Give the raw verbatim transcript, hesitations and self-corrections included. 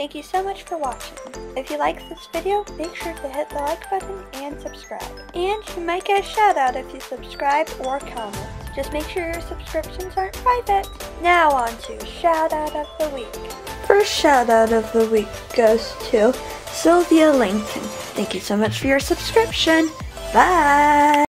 thank you so much for watching. If you like this video, make sure to hit the like button and subscribe. And you might get a shout out if you subscribe or comment. Just make sure your subscriptions aren't private. Now on to shout out of the week. First shout out of the week goes to Sylvia Langton. Thank you so much for your subscription. Bye!